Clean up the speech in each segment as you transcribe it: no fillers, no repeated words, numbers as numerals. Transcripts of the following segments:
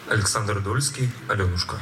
Александр Дольский, Аленушка.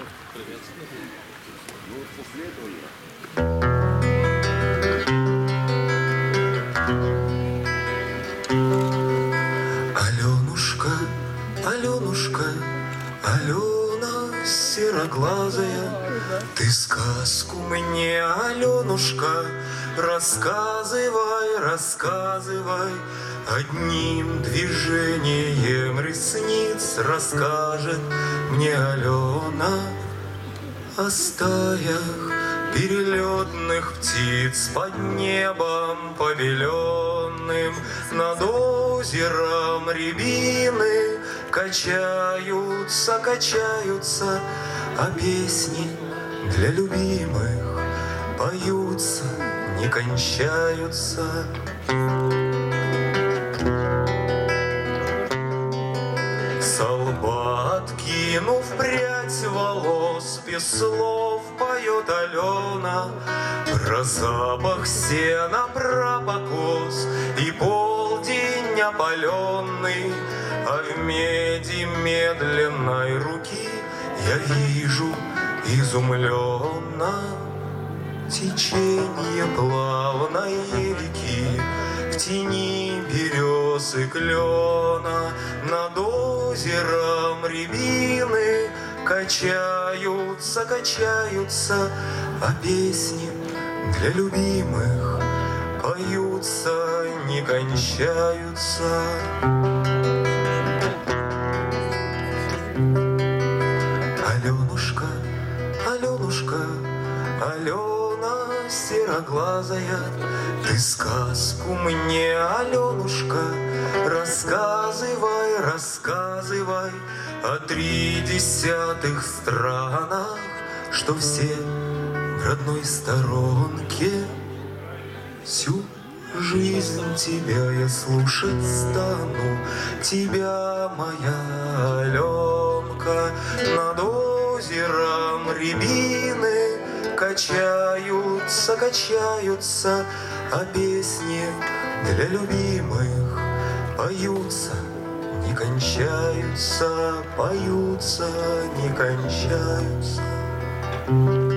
Аленушка, Аленушка, Алена сероглазая, ты сказку мне, Аленушка, рассказывай, рассказывай. Одним движением ресниц расскажет мне Алена о стаях перелетных птиц под небом побеленным. Над озером рябины качаются, качаются, а песни для любимых поются, не кончаются. Со лба откинув прядь волос, без слов поет Алена про запах сена, про покос и полдень опаленный. А в меди медленной руки я вижу изумленно течение плавной реки в тени берез и клена. Над озером рябины качаются, качаются, а песни для любимых поются, не кончаются. Аленушка, Аленушка, Алена сероглазая, ты сказку мне, Аленушка, рассказывай, рассказывай о 30 странах, что все в родной сторонке. Всю жизнь тебя я слушать стану, тебя, моя Аленка. Над озером рябины качаются, качаются, а песни для любимых поются, не кончаются, поются, не кончаются.